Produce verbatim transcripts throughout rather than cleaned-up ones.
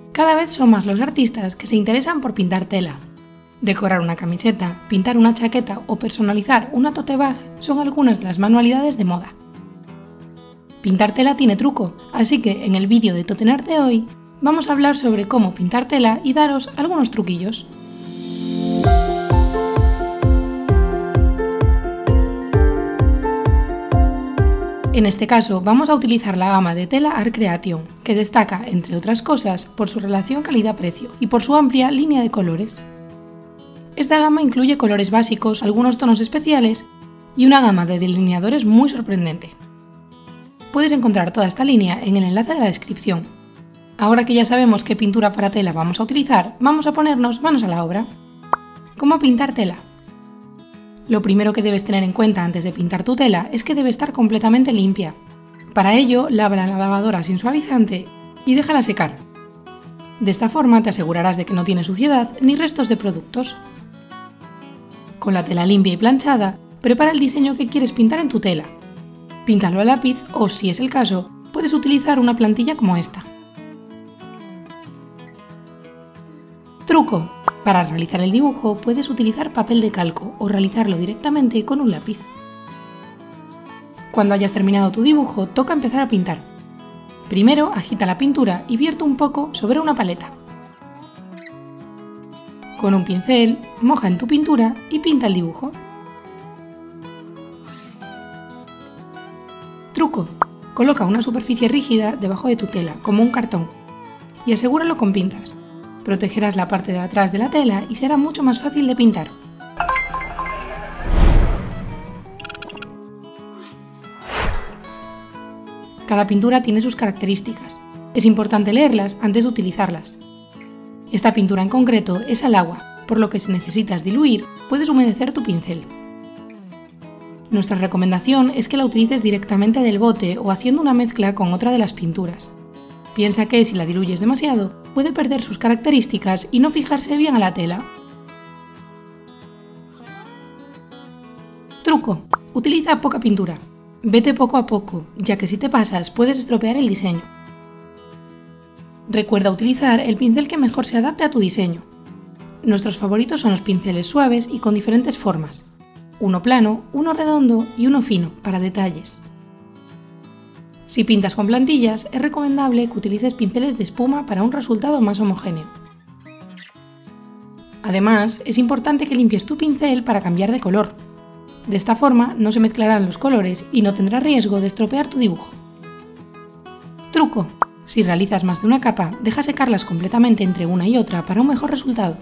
Cada vez son más los artistas que se interesan por pintar tela. Decorar una camiseta, pintar una chaqueta o personalizar una tote bag son algunas de las manualidades de moda. Pintar tela tiene truco, así que en el vídeo de Totenar de hoy vamos a hablar sobre cómo pintar tela y daros algunos truquillos. En este caso vamos a utilizar la gama de tela Art Creation, que destaca, entre otras cosas, por su relación calidad-precio y por su amplia línea de colores. Esta gama incluye colores básicos, algunos tonos especiales y una gama de delineadores muy sorprendente. Puedes encontrar toda esta línea en el enlace de la descripción. Ahora que ya sabemos qué pintura para tela vamos a utilizar, vamos a ponernos manos a la obra. ¿Cómo pintar tela? Lo primero que debes tener en cuenta antes de pintar tu tela es que debe estar completamente limpia. Para ello, lávala en la lavadora sin suavizante y déjala secar. De esta forma te asegurarás de que no tiene suciedad ni restos de productos. Con la tela limpia y planchada, prepara el diseño que quieres pintar en tu tela. Píntalo a lápiz o, si es el caso, puedes utilizar una plantilla como esta. Truco: para realizar el dibujo puedes utilizar papel de calco o realizarlo directamente con un lápiz. Cuando hayas terminado tu dibujo, toca empezar a pintar. Primero agita la pintura y vierte un poco sobre una paleta. Con un pincel, moja en tu pintura y pinta el dibujo. Truco: coloca una superficie rígida debajo de tu tela, como un cartón, y asegúralo con pinzas. Protegerás la parte de atrás de la tela y será mucho más fácil de pintar. Cada pintura tiene sus características. Es importante leerlas antes de utilizarlas. Esta pintura en concreto es al agua, por lo que si necesitas diluir, puedes humedecer tu pincel. Nuestra recomendación es que la utilices directamente del bote o haciendo una mezcla con otra de las pinturas. Piensa que si la diluyes demasiado, puede perder sus características y no fijarse bien a la tela. Truco: utiliza poca pintura. Vete poco a poco, ya que si te pasas puedes estropear el diseño. Recuerda utilizar el pincel que mejor se adapte a tu diseño. Nuestros favoritos son los pinceles suaves y con diferentes formas. Uno plano, uno redondo y uno fino, para detalles. Si pintas con plantillas, es recomendable que utilices pinceles de espuma para un resultado más homogéneo. Además, es importante que limpies tu pincel para cambiar de color. De esta forma no se mezclarán los colores y no tendrás riesgo de estropear tu dibujo. Truco: si realizas más de una capa, deja secarlas completamente entre una y otra para un mejor resultado.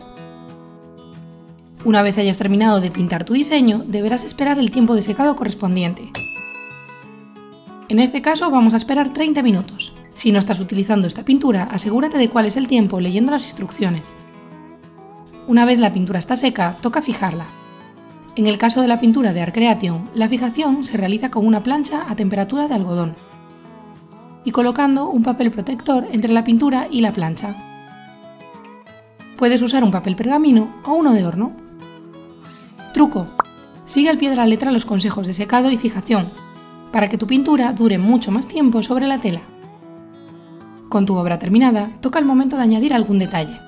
Una vez hayas terminado de pintar tu diseño, deberás esperar el tiempo de secado correspondiente. En este caso vamos a esperar treinta minutos. Si no estás utilizando esta pintura, asegúrate de cuál es el tiempo leyendo las instrucciones. Una vez la pintura está seca, toca fijarla. En el caso de la pintura de Art Creation, la fijación se realiza con una plancha a temperatura de algodón y colocando un papel protector entre la pintura y la plancha. Puedes usar un papel pergamino o uno de horno. Truco: sigue al pie de la letra los consejos de secado y fijación, para que tu pintura dure mucho más tiempo sobre la tela. Con tu obra terminada, toca el momento de añadir algún detalle.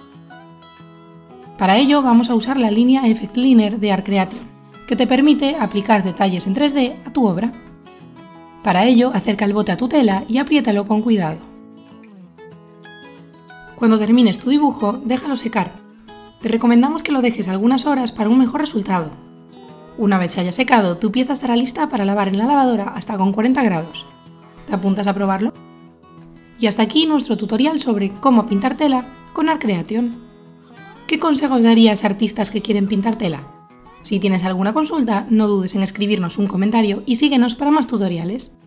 Para ello vamos a usar la línea Effect Liner de Art Creation, que te permite aplicar detalles en tres D a tu obra. Para ello, acerca el bote a tu tela y apriétalo con cuidado. Cuando termines tu dibujo, déjalo secar. Te recomendamos que lo dejes algunas horas para un mejor resultado. Una vez se haya secado, tu pieza estará lista para lavar en la lavadora hasta con cuarenta grados. ¿Te apuntas a probarlo? Y hasta aquí nuestro tutorial sobre cómo pintar tela con Art Creation. ¿Qué consejos darías a artistas que quieren pintar tela? Si tienes alguna consulta, no dudes en escribirnos un comentario y síguenos para más tutoriales.